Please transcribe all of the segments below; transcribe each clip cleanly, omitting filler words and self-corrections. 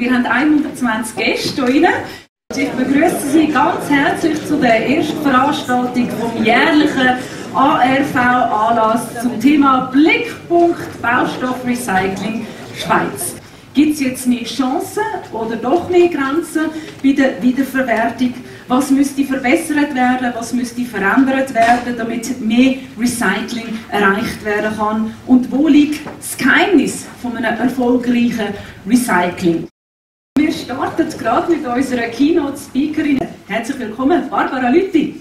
wir haben 120 Gäste hier drin. Ich begrüße Sie ganz herzlich zu der ersten Veranstaltung vom jährlichen ARV-Anlass zum Thema Blickpunkt Baustoffrecycling Schweiz. Gibt es jetzt mehr Chancen oder doch mehr Grenzen bei der Wiederverwertung? Was müsste verbessert werden, was müsste verändert werden, damit mehr Recycling erreicht werden kann? Und wo liegt das Geheimnis von einem erfolgreichen Recycling? Wir starten gerade mit unserer Keynote-Speakerin. Herzlich willkommen, Barbara Lüthi.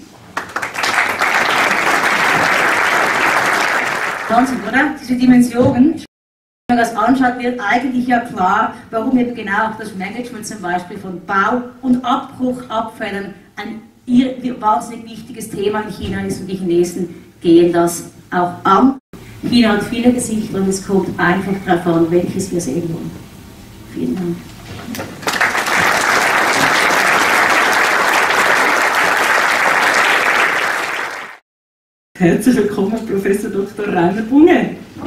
Wahnsinn, oder? Diese Dimensionen. Wenn man das anschaut, wird eigentlich ja klar, warum eben genau auch das Management zum Beispiel von Bau- und Abbruchabfällen ein wahnsinnig wichtiges Thema in China ist und die Chinesen gehen das auch an. China hat viele Gesichter und es kommt einfach darauf an, welches wir sehen wollen. Vielen Dank. Herzlich willkommen, Professor Dr. Rainer Bunge.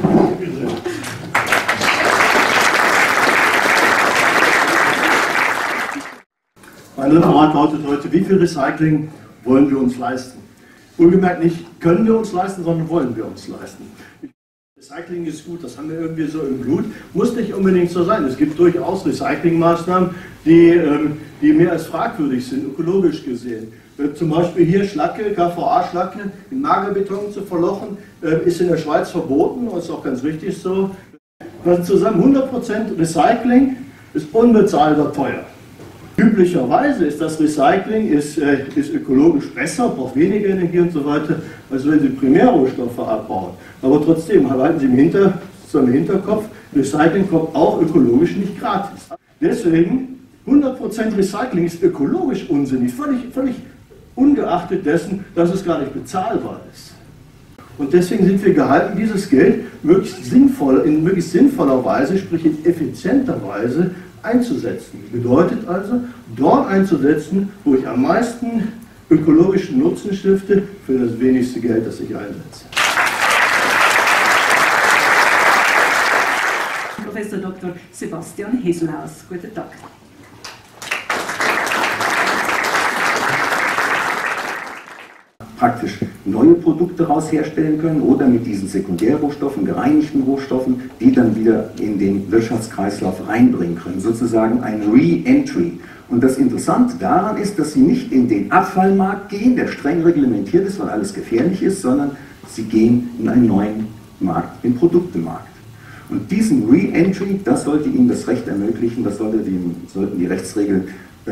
Mein Referat lautet heute: Wie viel Recycling wollen wir uns leisten? Wohlgemerkt nicht können wir uns leisten, sondern wollen wir uns leisten. Recycling ist gut, das haben wir irgendwie so im Blut, muss nicht unbedingt so sein. Es gibt durchaus Recyclingmaßnahmen, die mehr als fragwürdig sind, ökologisch gesehen. Zum Beispiel hier Schlacke, KVA-Schlacke in Magerbeton zu verlochen, ist in der Schweiz verboten, und ist auch ganz richtig so. Also zusammen 100% Recycling ist unbezahlbar teuer. Üblicherweise ist das Recycling ist ökologisch besser, braucht weniger Energie und so weiter, als wenn Sie Primärrohstoffe abbauen. Aber trotzdem halten Sie im Hinterkopf, Recycling kommt auch ökologisch nicht gratis. Deswegen 100% Recycling ist ökologisch unsinnig, völlig ungeachtet dessen, dass es gar nicht bezahlbar ist. Und deswegen sind wir gehalten, dieses Geld möglichst sinnvoller Weise, sprich in effizienter Weise, einzusetzen. Das bedeutet also, dort einzusetzen, wo ich am meisten ökologischen Nutzen stifte, für das wenigste Geld, das ich einsetze. Professor Dr. Sebastian Heselhaus. Guten Tag. Praktisch neue Produkte daraus herstellen können oder mit diesen Sekundärrohstoffen, gereinigten Rohstoffen, die dann wieder in den Wirtschaftskreislauf reinbringen können. Sozusagen ein Re-Entry. Und das Interessante daran ist, dass sie nicht in den Abfallmarkt gehen, der streng reglementiert ist, weil alles gefährlich ist, sondern sie gehen in einen neuen Markt, den Produktemarkt. Und diesen Re-Entry, das sollte ihnen das Recht ermöglichen, das sollten die Rechtsregeln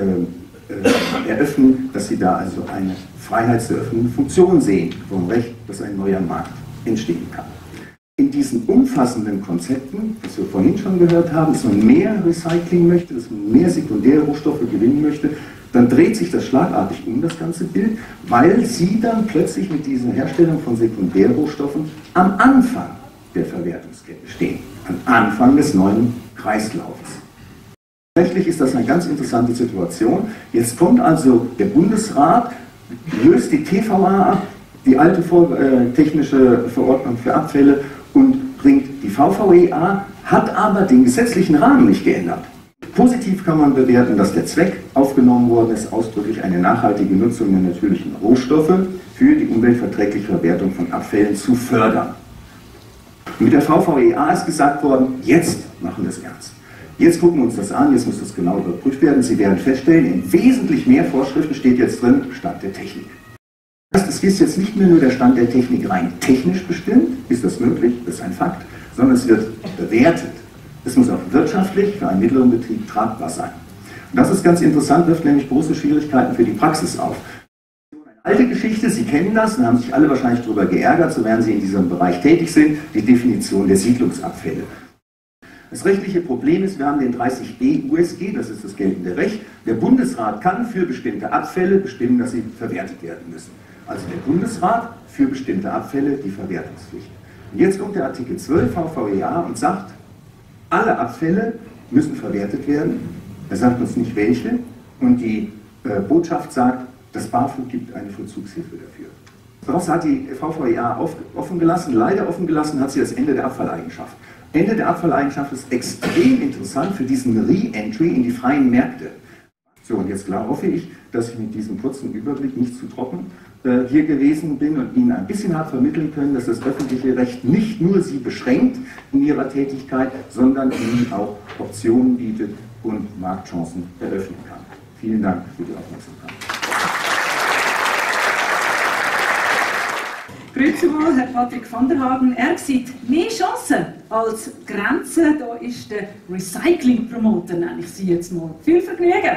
eröffnen, dass sie da also eine freiheitseröffnende Funktion sehen vom Recht, dass ein neuer Markt entstehen kann. In diesen umfassenden Konzepten, das wir vorhin schon gehört haben, dass man mehr Recycling möchte, dass man mehr sekundäre Rohstoffe gewinnen möchte, dann dreht sich das schlagartig um, das ganze Bild, weil sie dann plötzlich mit dieser Herstellung von Sekundärrohstoffen am Anfang der Verwertungskette stehen, am Anfang des neuen Kreislaufs. Rechtlich ist das eine ganz interessante Situation. Jetzt kommt also der Bundesrat, löst die TVA ab, die alte technische Verordnung für Abfälle, und bringt die VVEA, hat aber den gesetzlichen Rahmen nicht geändert. Positiv kann man bewerten, dass der Zweck aufgenommen worden ist, ausdrücklich eine nachhaltige Nutzung der natürlichen Rohstoffe für die umweltverträgliche Verwertung von Abfällen zu fördern. Und mit der VVEA ist gesagt worden, jetzt machen wir es ernst. Jetzt gucken wir uns das an, jetzt muss das genau überprüft werden. Sie werden feststellen, in wesentlich mehr Vorschriften steht jetzt drin, Stand der Technik. Das heißt, es ist jetzt nicht mehr nur der Stand der Technik rein technisch bestimmt, ist das möglich, das ist ein Fakt, sondern es wird bewertet. Es muss auch wirtschaftlich für einen mittleren Betrieb tragbar sein. Und das ist ganz interessant, wirft nämlich große Schwierigkeiten für die Praxis auf. Eine alte Geschichte, Sie kennen das, und haben sich alle wahrscheinlich darüber geärgert, so werden Sie in diesem Bereich tätig sind, die Definition der Siedlungsabfälle. Das rechtliche Problem ist, wir haben den 30b USG, das ist das geltende Recht. Der Bundesrat kann für bestimmte Abfälle bestimmen, dass sie verwertet werden müssen. Also der Bundesrat für bestimmte Abfälle die Verwertungspflicht. Und jetzt kommt der Artikel 12 VVEA und sagt, alle Abfälle müssen verwertet werden. Er sagt uns nicht welche. Und die Botschaft sagt, das BAFU gibt eine Vollzugshilfe dafür. Daraus hat die VVEA offen gelassen, leider offen gelassen hat sie das Ende der Abfalleigenschaft. Ende der Abfalleigenschaft ist extrem interessant für diesen Re-Entry in die freien Märkte. So, und jetzt klar hoffe ich, dass ich mit diesem kurzen Überblick nicht zu trocken hier gewesen bin und Ihnen ein bisschen habe vermitteln können, dass das öffentliche Recht nicht nur Sie beschränkt in Ihrer Tätigkeit, sondern Ihnen auch Optionen bietet und Marktchancen eröffnen kann. Vielen Dank für die Aufmerksamkeit. Grüezi wohl, Herr Patrick van der Hagen. Er sieht mehr Chancen als Grenzen. Da ist der Recycling-Promoter, nenne ich Sie jetzt mal. Viel Vergnügen!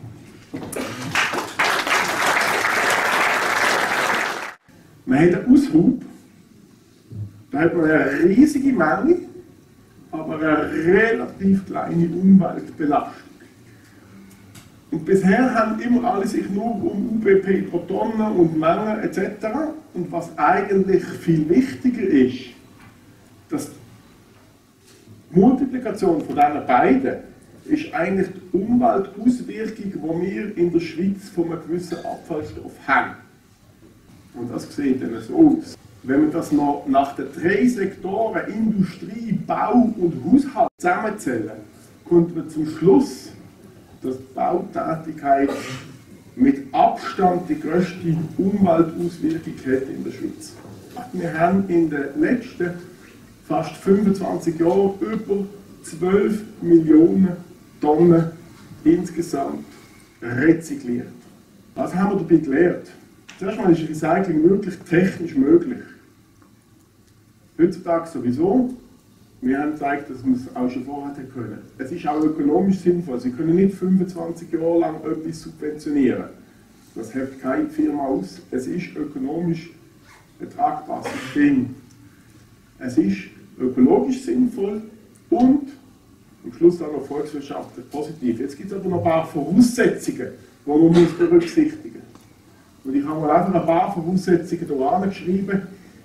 Man hat einen Aushub, da hat man eine riesige Menge, aber eine relativ kleine Umweltbelastung. Und bisher haben immer alle sich nur um UBP pro Tonne und Menge etc. Und was eigentlich viel wichtiger ist, dass die Multiplikation von diesen beiden ist eigentlich die Umweltauswirkung, die wir in der Schweiz von einem gewissen Abfallstoff haben. Und das sieht dann so aus. Wenn wir das noch nach den 3 Sektoren Industrie, Bau und Haushalt zusammenzählen, kommt man zum Schluss, dass die Bautätigkeit mit Abstand die grösste Umweltauswirkung hat in der Schweiz. Wir haben in den letzten fast 25 Jahren über 12 Millionen Tonnen insgesamt rezykliert. Was haben wir dabei gelernt? Zuerst mal ist Recycling wirklich technisch möglich. Heutzutage sowieso. Wir haben gezeigt, dass wir es auch schon vorher können. Es ist auch ökonomisch sinnvoll. Sie können nicht 25 Jahre lang etwas subventionieren. Das hilft keine Firma aus. Es ist ökonomisch ein tragbares System. Es ist ökologisch sinnvoll und am Schluss auch noch volkswirtschaftlich positiv. Jetzt gibt es aber noch ein paar Voraussetzungen, die man berücksichtigen muss. Und ich habe mal einfach ein paar Voraussetzungen hier angeschrieben.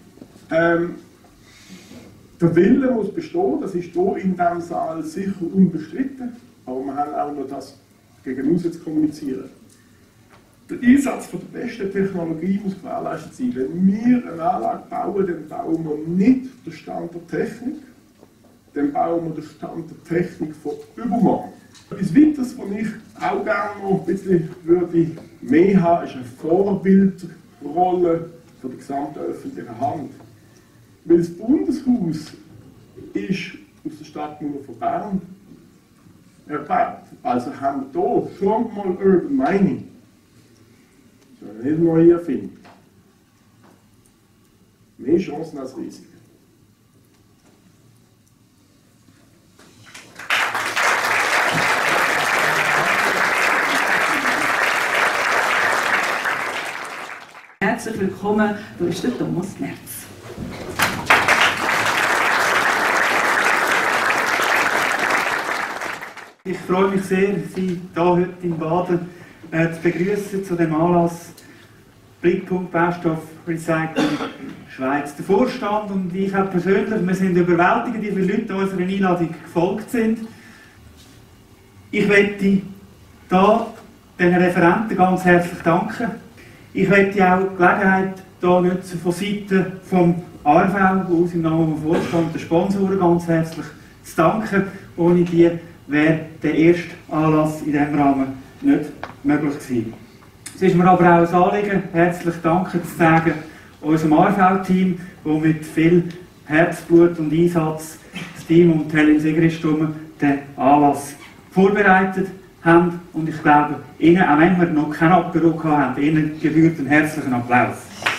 Der Wille muss bestehen, das ist hier in diesem Saal sicher unbestritten, aber wir haben auch noch das gegen uns zu kommunizieren. Der Einsatz von der besten Technologie muss gewährleistet sein. Wenn wir eine Anlage bauen, dann bauen wir nicht den Stand der Technik, dann bauen wir den Stand der Technik von übermorgen. Etwas Weiteres, was ich auch gerne noch ein bisschen mehr haben, ist eine Vorbildrolle von der gesamten öffentlichen Hand. Weil das Bundeshaus ist aus der Stadtmauer von Bern erbaut. Also haben wir hier schon mal Urban Mining. Das ist nicht neu erfinden. Mehr Chancen als Risiken. Herzlich willkommen, da ist der Thomas Merz. Ich freue mich sehr, Sie hier heute in Baden zu begrüßen zu dem Anlass Blickpunkt Baustoffrecycling Schweiz. Der Vorstand und ich auch persönlich, wir sind überwältigt, wie viele Leute unserer Einladung gefolgt sind. Ich möchte hier den Referenten ganz herzlich danken. Ich möchte auch die Gelegenheit hier nutzen, von Seiten vom ARV, aus im Namen des Vorstands, der Sponsoren ganz herzlich zu danken. Ohne die wäre der erste Anlass in diesem Rahmen nicht möglich gewesen. Es ist mir aber auch ein Anliegen, herzlich Danke zu sagen unserem ARV-Team, das mit viel Herzblut und Einsatz das Team um Helen Sigristum den Anlass vorbereitet haben. Und ich glaube, Ihnen, auch wenn wir noch kein Apero haben, Ihnen gebührt einen herzlichen Applaus.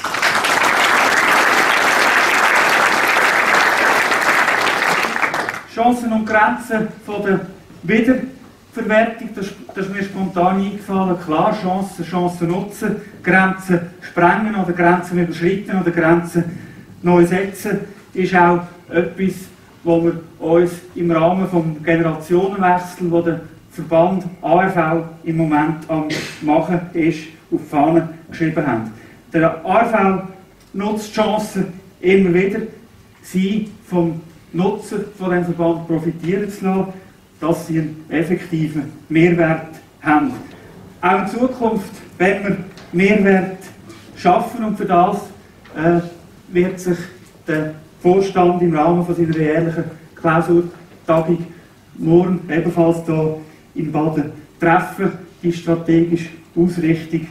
Chancen und Grenzen von der Wiederverwertung, das ist mir spontan eingefallen. Klar, Chancen nutzen, Grenzen sprengen oder Grenzen überschreiten oder Grenzen neu setzen, ist auch etwas, was wir uns im Rahmen des Generationenwechsels, wo der Verband ARV im Moment am Machen ist, auf die Fahne geschrieben haben. Der ARV nutzt Chancen immer wieder, sie vom Nutzen von diesem Verband profitieren zu lassen, dass sie einen effektiven Mehrwert haben. Auch in Zukunft, wenn wir Mehrwert schaffen, und für das wird sich der Vorstand im Rahmen von seiner jährlichen Klausurtagung morgen ebenfalls hier in Baden treffen, die strategische Ausrichtung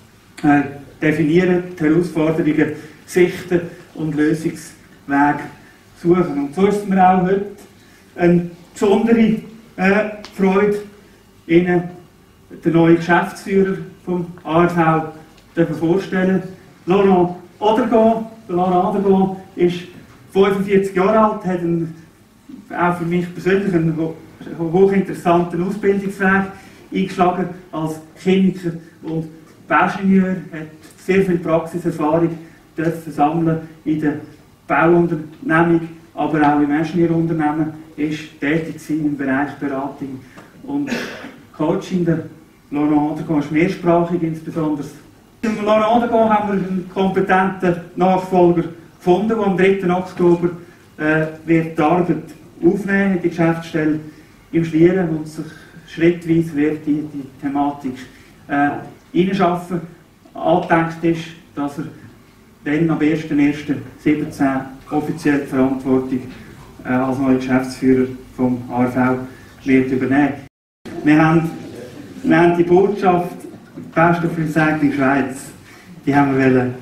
definieren, die Herausforderungen sichten und Lösungswege suchen. Und so ist es mir auch heute eine besondere Freude, Ihnen den neuen Geschäftsführer vom ARV vorstellen. Laurent Adergon. Laurent Adergon ist 45 Jahre alt, hat auch für mich persönlich einen hochinteressanten Ausbildungsweg eingeschlagen als Chemiker und Bauingenieur, hat sehr viel Praxiserfahrung dürfen sammeln in der Bauunternehmung, aber auch im Ingenieurunternehmen, ist tätig im Bereich Beratung und Coaching. Der Laurent Adergon ist mehrsprachig, insbesondere. Im Laurent Adergon haben wir einen kompetenten Nachfolger gefunden, der am 3. Oktober wird die Arbeit aufnehmen in die Geschäftsstelle im Schlieren und sich schrittweise wird die Thematik hineinschaffen. Angedenkt ist, dass er dann am 1.1.17 offiziell die Verantwortung als neuer Geschäftsführer vom ARV wird übernehmen. Wir haben die Botschaft Baustoff Recycling Schweiz, die haben wir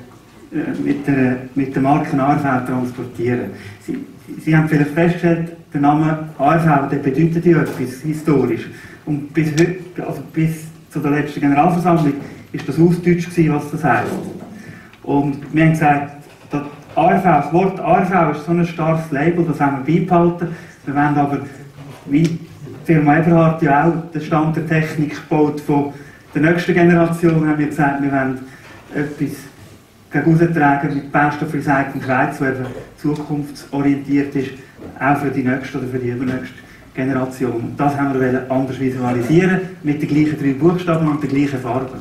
mit der Marke ARV transportieren. Sie haben vielleicht festgestellt, der Name ARV, der bedeutet ja etwas historisch. Und bis heute, also bis zu der letzten Generalversammlung, ist das Ausdeutsch gewesen, was das heisst. Und wir haben gesagt, das Wort ARV ist so ein starkes Label, das haben wir beibehalten. Wir wollen aber, wie die Firma Eberhard ja auch den Stand der Technik gebaut von der nächsten Generation, haben wir gesagt, wir wollen etwas gegen austragen mit Baustoffrecycling Schweiz, das eben zukunftsorientiert ist, auch für die nächste oder für die übernächste Generation. Und das haben wir anders visualisieren, mit den gleichen 3 Buchstaben und der gleichen Farbe.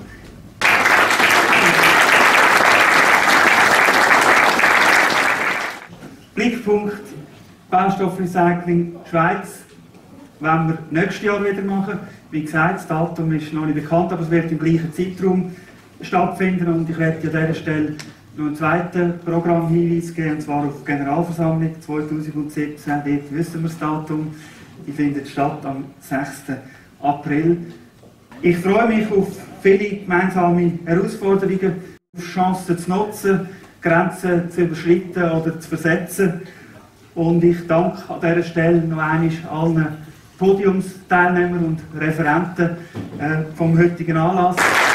Blickpunkt Baustoffrecycling Schweiz wollen wir nächstes Jahr wieder machen. Wie gesagt, das Datum ist noch nicht bekannt, aber es wird im gleichen Zeitraum stattfinden. Und ich werde an dieser Stelle noch einen zweiten Programmhinweis geben, und zwar auf die Generalversammlung 2017. Dort wissen wir das Datum. Die findet statt am 6. April. Ich freue mich auf viele gemeinsame Herausforderungen, auf Chancen zu nutzen, Grenzen zu überschreiten oder zu versetzen. Und ich danke an dieser Stelle noch einmal allen Podiumsteilnehmern und Referenten vom heutigen Anlass.